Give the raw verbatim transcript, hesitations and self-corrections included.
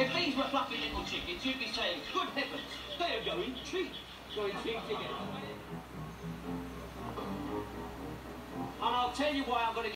If these were fluffy little chickens, you'd be saying, good heavens, they are going treat. Going treat again. And I'll tell you why I'm going to